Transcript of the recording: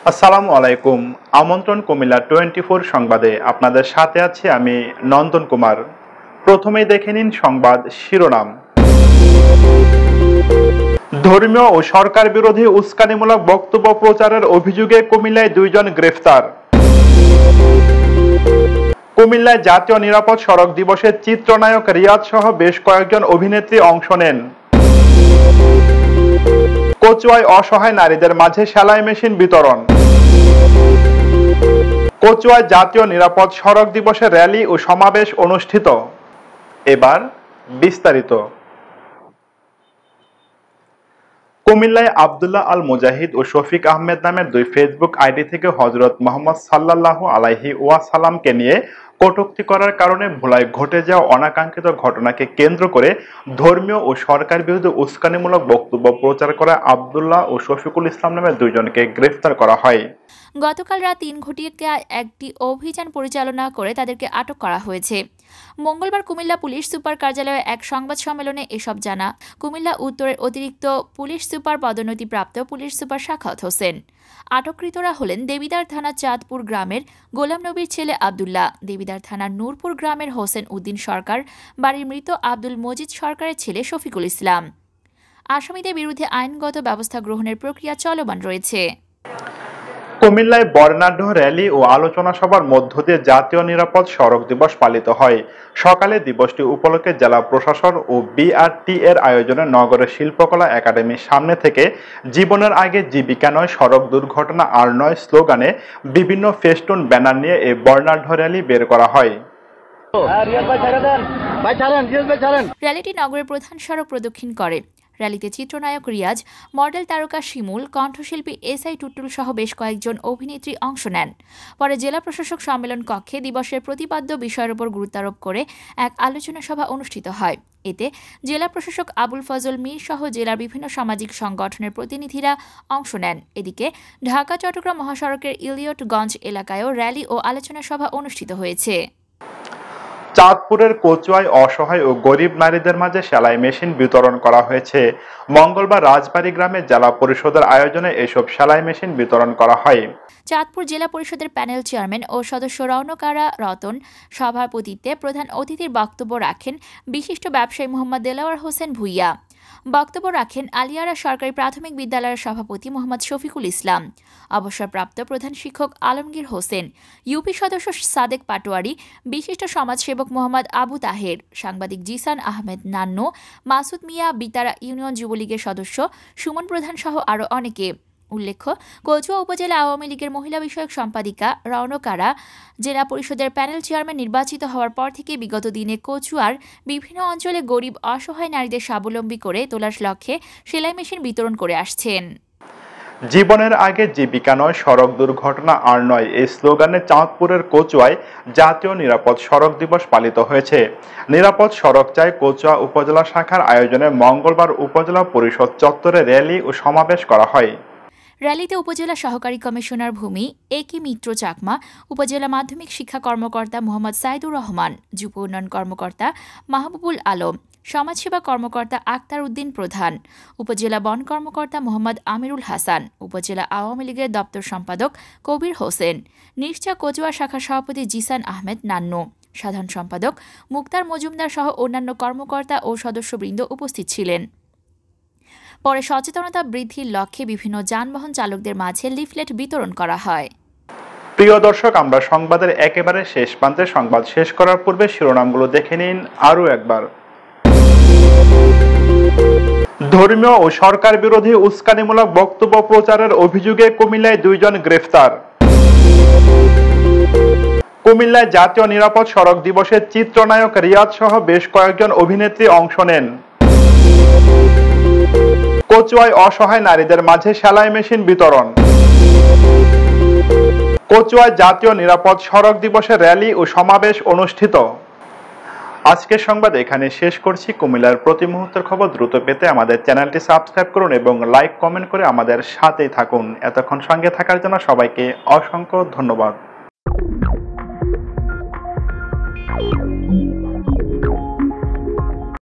আসসালামু আলাইকুম। আমন্ত্রণ কুমিল্লা 24 সংবাদে আপনাদের সাথে আছি আমি নন্দন কুমার। প্রথমেই দেখে নিন সংবাদ শিরোনাম। ধর্মীয় ও সরকার বিরোধী উস্কানিমূলক বক্তব্য প্রচারের অভিযোগে কুমিল্লায় 2 জন গ্রেফতার। কুমিল্লায় জাতীয় নিরাপদ সড়ক দিবসে চিত্রনায়ক রিয়াজ সহ বেশ কয়েকজন অভিনেত্রী অংশ নেন। কচুয়ায় অসহায় নারীদের মাঝে সেলাই মেশিন বিতরণ। কচুয়ায় জাতীয় নিরাপদ সড়ক দিবসে র্যালি ও সমাবেশ অনুষ্ঠিত। এবার বিস্তারিত। কুমিল্লায় আব্দুল্লাহ আল মুজাহিদ ও শফিক আহমেদ নামের 2 ফেসবুক আইডি থেকে হযরত মুহাম্মদ সাল্লাল্লাহু আলাইহি ওয়াসাল্লামকে নিয়ে কটূক্তি করার কারণে ভোলায় ঘটে যাওয়া অনাকাঙ্ক্ষিত ঘটনাকে কেন্দ্র করে ধর্মীয় ও সরকার বিরোধী উস্কানিমূলক বক্তব্য প্রচার করা আব্দুল্লাহ ও শফিকুল ইসলাম নামের 2 জনকে গ্রেফতার করা হয়। গতকাল রাত 3 ঘটিকায় একটি অভিযান পরিচালনা করে তাদেরকে আটক করা হয়েছে। মঙ্গলবার কুমিল্লা পুলিশ সুপার কার্যালয়ে এক সংবাদ সম্মেলনে এসব জানা কুমিল্লা উত্তরের অতিরিক্ত পুলিশ সুপার পদোন্নতিপ্রাপ্ত পুলিশ সুপার সাখাওয়াত হোসেন। আটককৃতরা হলেন দেবিদ্বার থানা চাঁদপুর গ্রামের গোলাম নবীর ছেলে আব্দুল্লাহ, দেবিদ্বার থানার নূরপুর গ্রামের হোসেন উদ্দিন সরকার, বাড়ির মৃত আব্দুল মজিদ সরকারের ছেলে শফিকুল ইসলাম। আসামিদের বিরুদ্ধে আইনগত ব্যবস্থা গ্রহণের প্রক্রিয়া চলমান রয়েছে। কুমিল্লায় বর্ণাঢ্য র্যালি ও আলোচনা সভার মধ্য দিয়ে জাতীয় নিরাপদ সড়ক দিবস পালিত হয়। সকালে দিবসটি উপলক্ষে জেলা প্রশাসন ও বিআরটি এর আয়োজনে নগরের শিল্পকলা একাডেমির সামনে থেকে জীবনের আগে জীবিকা নয়, সড়ক দুর্ঘটনা আর নয় স্লোগানে বিভিন্ন ফেস্টুন ব্যানার নিয়ে এই বর্ণাঢ্য র্যালি বের করা হয়। র্যালিটি নগরের প্রধান সড়ক প্রদক্ষিণ করে। র্যালিতে চিত্রনায়ক রিয়াজ, মডেল তারকা শিমুল, কণ্ঠশিল্পী এসআই টুটুল সহ বেশ কয়েকজন অভিনেত্রী অংশ নেন। পরে জেলা প্রশাসক সম্মেলন কক্ষে দিবসের প্রতিপাদ্য বিষয়ের উপর গুরুত্বারোপ করে এক আলোচনা সভা অনুষ্ঠিত হয়। এতে জেলা প্রশাসক আবুল ফজল মীর সহ জেলার বিভিন্ন সামাজিক সংগঠনের প্রতিনিধিরা অংশ নেন। এদিকে ঢাকা চট্টগ্রাম মহাসড়কের ইলিয়টগঞ্জ এলাকায়ও র্যালি ও আলোচনা সভা অনুষ্ঠিত হয়েছে। চাঁদপুরের কচুয়ায় অসহায় ও গরিব নারীদের মাঝে সেলাই মেশিন বিতরণ করা হয়েছে। মঙ্গলবার রাজবাড়ী গ্রামে জেলা পরিষদের আয়োজনে এসব সেলাই মেশিন বিতরণ করা হয়। চাঁদপুর জেলা পরিষদের প্যানেল চেয়ারম্যান ও সদস্য রৌনকারা রতন সভাপতিত্বে প্রধান অতিথির বক্তব্য রাখেন বিশিষ্ট ব্যবসায়ী মোহাম্মদ দেলাওয়ার হোসেন ভুইয়া। বক্তব্য রাখেন আলিয়ারা সরকারি প্রাথমিক বিদ্যালয়ের সভাপতি মোহাম্মদ শফিকুল ইসলাম, অবসরপ্রাপ্ত প্রধান শিক্ষক আলমগীর হোসেন, ইউপি সদস্য সাদেক পাটোয়ারি, বিশিষ্ট সমাজসেবক মোহাম্মদ আবু তাহের, সাংবাদিক জিসান আহমেদ নান্নু, মাসুদ মিয়া, বিতারা ইউনিয়ন যুবলীগের সদস্য সুমন প্রধান সহ আরও অনেকে। উল্লেখ্য, কচুয়া উপজেলা আওয়ামী লীগের মহিলা বিষয়ক সম্পাদিকা রৌনকারা জেলা পরিষদের প্যানেল চেয়ারম্যান নির্বাচিত হওয়ার পর থেকে বিগত দিনে কচুয়ার বিভিন্ন অঞ্চলে গরিব অসহায় নারীদের স্বাবলম্বী করে তোলার লক্ষ্যে সেলাই মেশিন বিতরণ করে আসছেন। জীবনের আগে জীবিকা নয়, সড়ক দুর্ঘটনা আর নয় এই স্লোগানে চাঁদপুরের কচুয়ায় জাতীয় নিরাপদ সড়ক দিবস পালিত হয়েছে। নিরাপদ সড়ক চাই কচুয়া উপজেলা শাখার আয়োজনে মঙ্গলবার উপজেলা পরিষদ চত্বরে র্যালি ও সমাবেশ করা হয়। র্যালিতে উপজেলা সহকারী কমিশনার ভূমি একি মিত্র চাকমা, উপজেলা মাধ্যমিক শিক্ষা কর্মকর্তা মোহাম্মদ সাইদুর রহমান, যুব উন্নয়ন কর্মকর্তা মাহবুবুল আলম, সমাজসেবা কর্মকর্তা আক্তার উদ্দিন প্রধান, উপজেলা বন কর্মকর্তা মোহাম্মদ আমিরুল হাসান, উপজেলা আওয়ামী লীগের দপ্তর সম্পাদক কবির হোসেন, নিশ্চা কচুয়া শাখা সভাপতি জিসান আহমেদ নান্নু, সাধারণ সম্পাদক মুক্তার মজুমদার সহ অন্যান্য কর্মকর্তা ও সদস্যবৃন্দ উপস্থিত ছিলেন। পরে সচেতনতা বৃদ্ধির লক্ষ্যে বিভিন্ন যানবাহন চালকদের মাঝে লিফলেট বিতরণ করা হয়। প্রিয় দর্শক, আমরা সংবাদের একেবারে শেষ প্রান্তে সংবাদ শেষ করার পূর্বে শিরোনামগুলো দেখে নিন আরও একবার। ধর্মীয় ও সরকার বিরোধী উস্কানিমূলক বক্তব্য প্রচারের অভিযোগে কুমিল্লায় 2 জন গ্রেফতার। কুমিল্লায় জাতীয় নিরাপদ সড়ক দিবসে চিত্রনায়ক রিয়াজ সহ বেশ কয়েকজন অভিনেত্রী অংশ নেন। কচুয়ায় অসহায় নারীদের মাঝে সেলাই মেশিন বিতরণ। কচুয়ায় জাতীয় নিরাপদ সড়ক দিবসে র্যালি ও সমাবেশ অনুষ্ঠিত। আজকের সংবাদ এখানে শেষ করছি। কুমিল্লার প্রতি মুহূর্তের খবর দ্রুত পেতে আমাদের চ্যানেলটি সাবস্ক্রাইব করুন এবং লাইক কমেন্ট করে আমাদের সাথেই থাকুন। এতক্ষণ সঙ্গে থাকার জন্য সবাইকে অসংখ্য ধন্যবাদ।